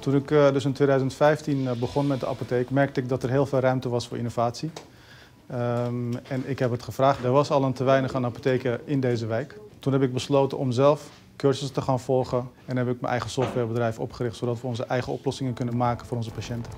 Toen ik dus in 2015 begon met de apotheek, merkte ik dat er heel veel ruimte was voor innovatie. En ik heb het gevraagd. Er was al een te weinig aan apotheken in deze wijk. Toen heb ik besloten om zelf cursussen te gaan volgen en heb ik mijn eigen softwarebedrijf opgericht, zodat we onze eigen oplossingen kunnen maken voor onze patiënten.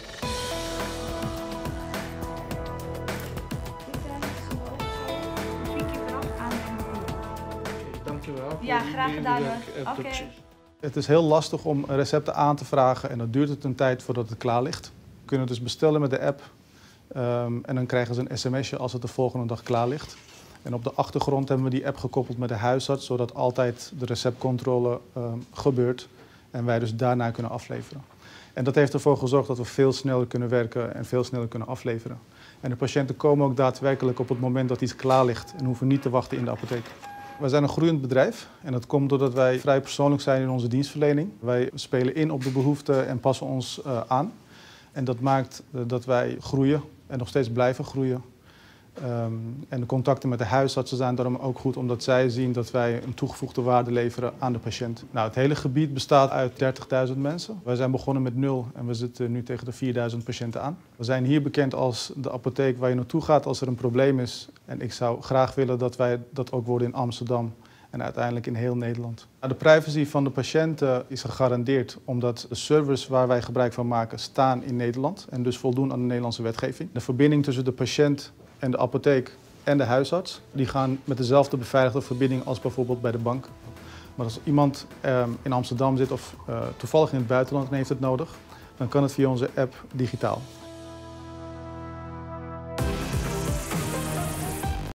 Dankjewel. Ja, graag gedaan hoor. Oké. Het is heel lastig om recepten aan te vragen en dan duurt het een tijd voordat het klaar ligt. We kunnen dus bestellen met de app en dan krijgen ze een sms'je als het de volgende dag klaar ligt. En op de achtergrond hebben we die app gekoppeld met de huisarts, zodat altijd de receptcontrole gebeurt en wij dus daarna kunnen afleveren. En dat heeft ervoor gezorgd dat we veel sneller kunnen werken en veel sneller kunnen afleveren. En de patiënten komen ook daadwerkelijk op het moment dat iets klaar ligt en hoeven niet te wachten in de apotheek. Wij zijn een groeiend bedrijf en dat komt doordat wij vrij persoonlijk zijn in onze dienstverlening. Wij spelen in op de behoeften en passen ons aan. En dat maakt dat wij groeien en nog steeds blijven groeien. En de contacten met de huisartsen zijn daarom ook goed, omdat zij zien dat wij een toegevoegde waarde leveren aan de patiënt. Nou, het hele gebied bestaat uit 30.000 mensen. Wij zijn begonnen met 0 en we zitten nu tegen de 4.000 patiënten aan. We zijn hier bekend als de apotheek waar je naartoe gaat als er een probleem is. En ik zou graag willen dat wij dat ook worden in Amsterdam en uiteindelijk in heel Nederland. De privacy van de patiënten is gegarandeerd omdat de servers waar wij gebruik van maken staan in Nederland en dus voldoen aan de Nederlandse wetgeving. De verbinding tussen de patiënt en de apotheek en de huisarts, die gaan met dezelfde beveiligde verbinding als bijvoorbeeld bij de bank. Maar als iemand in Amsterdam zit of toevallig in het buitenland en heeft het nodig, dan kan het via onze app digitaal.